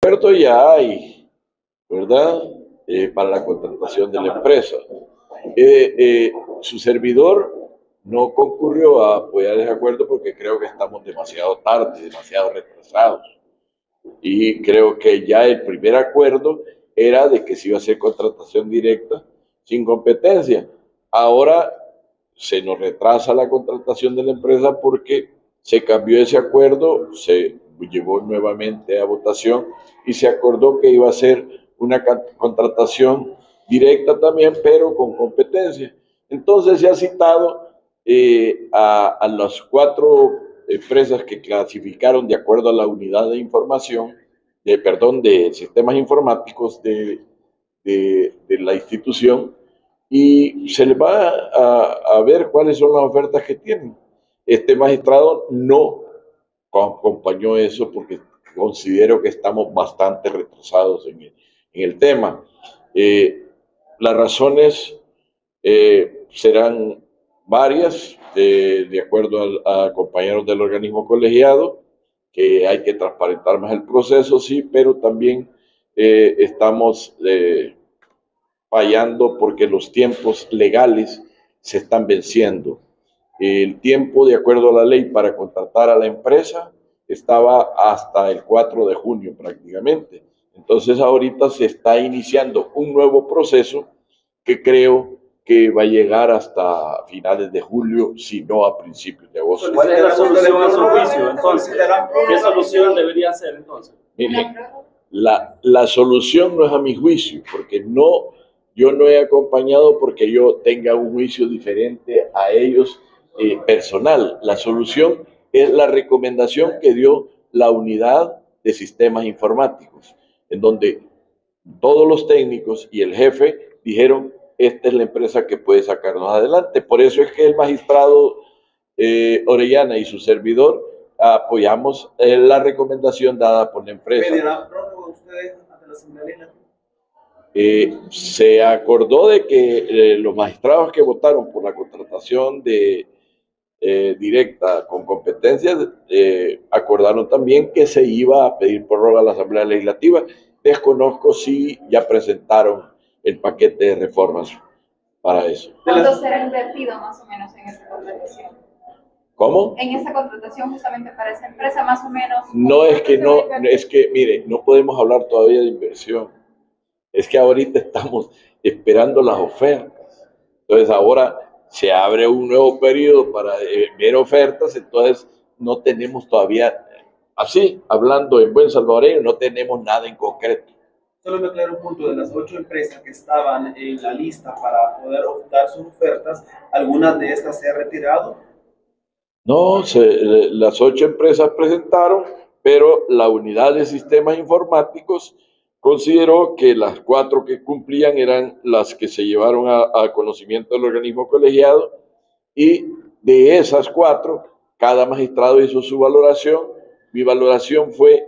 acuerdo ya hay, ¿verdad? Para la contratación de la empresa. Su servidor no concurrió a apoyar ese acuerdo porque creo que estamos demasiado tarde, demasiado retrasados. Y creo que ya el primer acuerdo era de que se iba a hacer contratación directa sin competencia. Ahora se nos retrasa la contratación de la empresa porque se cambió ese acuerdo, se llevó nuevamente a votación y se acordó que iba a ser una contratación directa también, pero con competencia. Entonces se ha citado a las 4 empresas que clasificaron de acuerdo a la unidad de información, de sistemas informáticos de la institución, y se les va a ver cuáles son las ofertas que tienen. Este magistrado no acompañó eso porque considero que estamos bastante retrasados en el tema. Las razones serán varias, de acuerdo a compañeros del organismo colegiado, que hay que transparentar más el proceso, sí, pero también estamos fallando porque los tiempos legales se están venciendo. El tiempo, de acuerdo a la ley, para contratar a la empresa estaba hasta el 4 de junio prácticamente. Entonces ahorita se está iniciando un nuevo proceso que creo que va a llegar hasta finales de julio, si no a principios de agosto. ¿Cuál es la solución a su juicio, entonces? ¿Qué solución debería ser, entonces? Miren, la solución no es a mi juicio, porque yo no he acompañado porque yo tenga un juicio diferente a ellos personal. La solución es la recomendación que dio la unidad de sistemas informáticos, en donde todos los técnicos y el jefe dijeron: esta es la empresa que puede sacarnos adelante. Por eso es que el magistrado Orellana y su servidor apoyamos la recomendación dada por la empresa. ¿Pedirán prórroga ustedes ante la Asamblea Legislativa? Se acordó de que los magistrados que votaron por la contratación directa con competencias acordaron también que se iba a pedir prórroga a la Asamblea Legislativa. Desconozco si ya presentaron el paquete de reformas para eso. ¿Cuánto será invertido más o menos en esta contratación? ¿Cómo? En esta contratación justamente para esa empresa más o menos. No, es que, mire, no podemos hablar todavía de inversión. Es que ahorita estamos esperando las ofertas. Entonces ahora se abre un nuevo periodo para ver ofertas, entonces no tenemos todavía, así, hablando en buen salvadoreño, no tenemos nada en concreto. Solo me aclaro un punto: de las 8 empresas que estaban en la lista para poder dar sus ofertas, ¿algunas de estas se ha retirado? No, las 8 empresas presentaron, pero la unidad de sistemas informáticos consideró que las 4 que cumplían eran las que se llevaron a conocimiento del organismo colegiado, y de esas 4, cada magistrado hizo su valoración. Mi valoración fue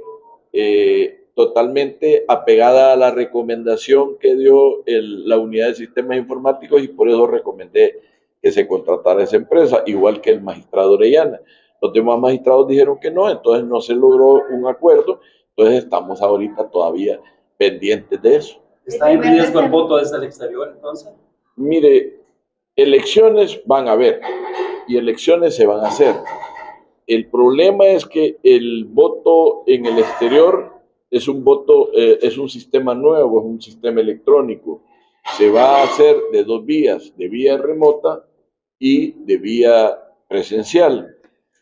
totalmente apegada a la recomendación que dio la unidad de sistemas informáticos, y por eso recomendé que se contratara esa empresa, igual que el magistrado Orellana. Los demás magistrados dijeron que no, entonces no se logró un acuerdo, entonces estamos ahorita todavía pendientes de eso. ¿Está en riesgo el voto desde el exterior, entonces? Mire, elecciones van a haber y elecciones se van a hacer. El problema es que el voto en el exterior es un voto, es un sistema nuevo, es un sistema electrónico. Se va a hacer de 2 vías, de vía remota y de vía presencial.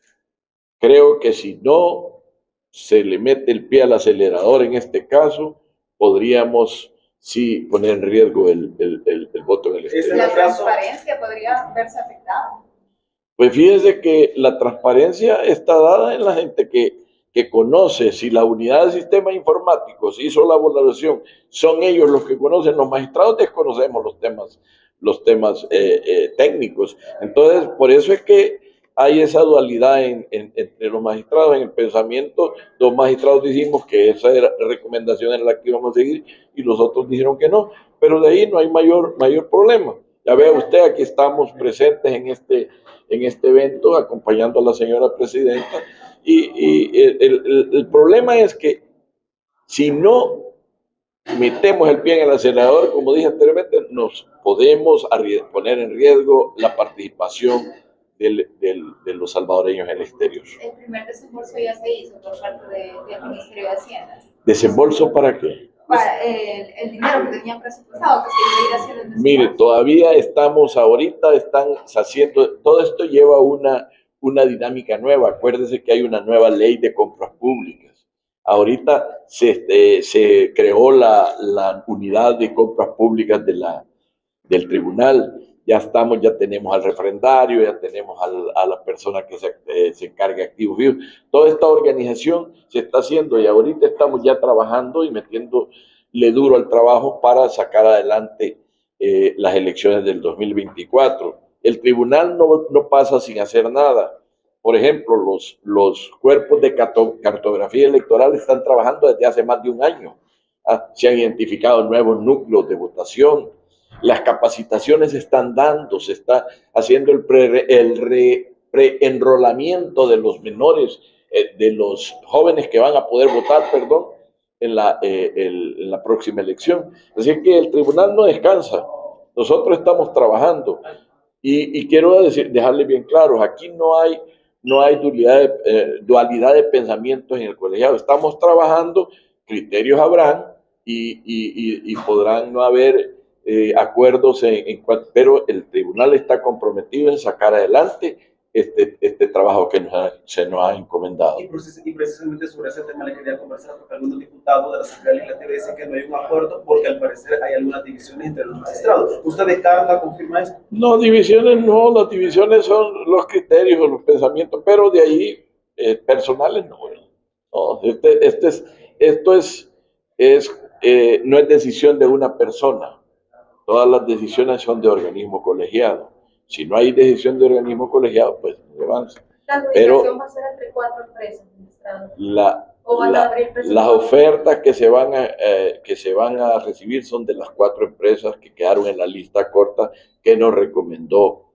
Creo que si no se le mete el pie al acelerador en este caso, podríamos sí poner en riesgo el voto en el exterior. ¿La transparencia podría verse afectada? Pues fíjese que la transparencia está dada en la gente que conoce. Si la unidad de sistemas informáticos hizo la valoración, son ellos los que conocen. Los magistrados desconocemos los temas técnicos. Entonces, por eso es que hay esa dualidad entre los magistrados. En el pensamiento, los magistrados dijimos que esa recomendación era la que íbamos a seguir y los otros dijeron que no, pero de ahí no hay mayor problema. Ya vea usted, aquí estamos presentes en este evento acompañando a la señora presidenta, y el problema es que Si no metemos el pie en el acelerador, como dije anteriormente, nos podemos poner en riesgo la participación de los salvadoreños en el exterior. El primer desembolso ya se hizo por parte del Ministerio de Hacienda. ¿Desembolso para qué? Para el dinero que tenían presupuestado, que se iba a ir haciendo el desembolso. Mire, todavía están haciendo, todo esto lleva una dinámica nueva. Acuérdense que hay una nueva ley de compras públicas. Ahorita se creó la unidad de compras públicas del tribunal. Ya tenemos al refrendario, ya tenemos a la persona que se encarga de activos vivos. Toda esta organización se está haciendo y ahorita estamos ya trabajando y metiéndole duro al trabajo para sacar adelante las elecciones del 2024. El tribunal no pasa sin hacer nada. Por ejemplo, los cuerpos de cartografía electoral están trabajando desde hace más de un año. Se han identificado nuevos núcleos de votación. Las capacitaciones se están dando, se está haciendo el preenrolamiento de los menores, de los jóvenes que van a poder votar, en la próxima elección. Así que el tribunal no descansa. Nosotros estamos trabajando y quiero dejarle bien claro, aquí no hay dualidad de pensamientos en el colegiado. Estamos trabajando, criterios habrán y podrán no haber acuerdos, pero el tribunal está comprometido en sacar adelante este trabajo que se nos ha encomendado. Y precisamente sobre ese tema le quería conversar, porque algunos diputados de la Asamblea Legislativa dicen que no hay un acuerdo porque al parecer hay algunas divisiones entre los magistrados. ¿Usted descarta, confirma esto? No, divisiones no, las divisiones son los criterios o los pensamientos, pero de ahí personales no. No es decisión de una persona. Todas las decisiones son de organismo colegiado. Si no hay decisión de organismo colegiado, pues no avanza. ¿La adjudicación va a ser entre 4 empresas? Las ofertas que se van a recibir son de las 4 empresas que quedaron en la lista corta que nos recomendó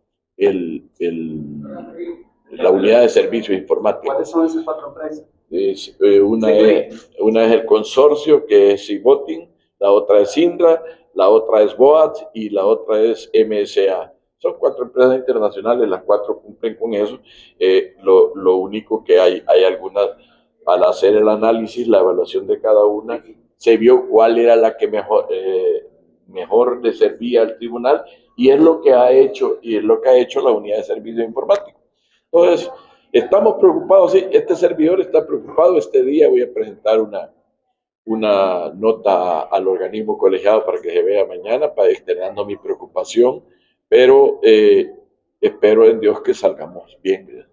la unidad de servicios informáticos. ¿Cuáles son esas 4 empresas? Una es el consorcio, que es Cibotin, la otra es Indra, la otra es BOAT y la otra es MSA. Son 4 empresas internacionales, las 4 cumplen con eso. Lo único que hay algunas, al hacer el análisis, la evaluación de cada una, se vio cuál era la que mejor le servía al tribunal, y es lo que ha hecho la unidad de servicios informáticos. Entonces, estamos preocupados, sí, este servidor está preocupado. Este día voy a presentar una nota al organismo colegiado para que se vea mañana, para externando mi preocupación, pero espero en Dios que salgamos bien.